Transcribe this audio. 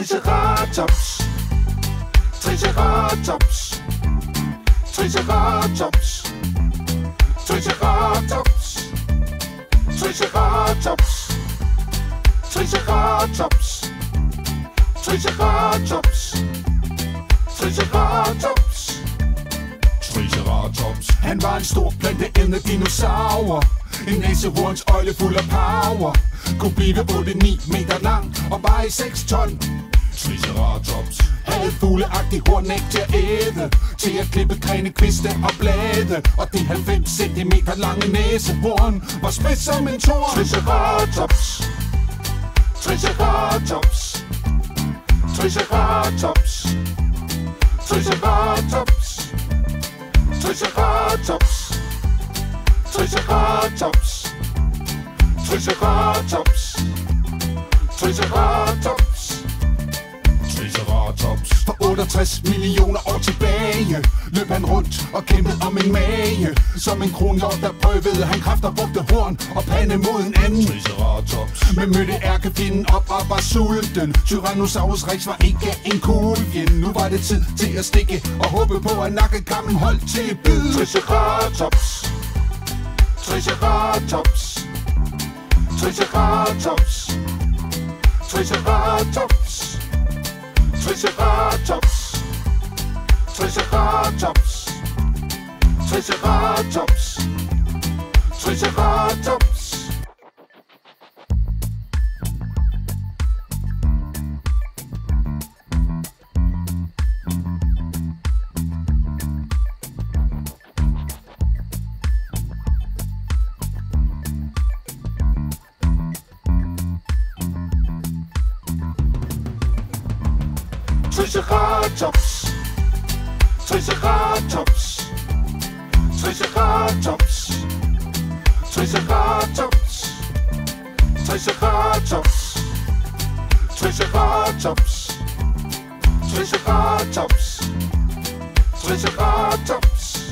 Triceratops, Triceratops, Triceratops, Triceratops, Triceratops, Triceratops, Triceratops, Triceratops, Triceratops. Han var en stor planteædende dinosaur, en næsehornsøgle fuld af power. Kunne blive 8-9 meter lang og veje 6 ton. Triceratops havde fugleagtig hornnæk til at æde, til at klippe grene, kviste og blade. Og det 90 cm lange næsehorn var spids som en torn. Triceratops, Triceratops, Triceratops, Triceratops, Triceratops, Triceratops, Triceratops, Triceratops, Triceratops. For 68 millioner år tilbage løb han rundt og kæmpede om en mage. Som en kronhjort, der prøvede han kræfter, brugte horn og pande mod en anden. Triceratops. Men mødte ærkefjenden op og var sulten. Tyrannosaurus Rex var ikke en cool fjende. Nu var det tid til at stikke og håbe på, at nakkekammen holdt til bid. Triceratops, Triceratops, Triceratops, Triceratops, Triceratops, Triceratops, Triceratops, Triceratops. Triceratops, Triceratops, Triceratops, Triceratops, Triceratops, Triceratops, Triceratops, Triceratops.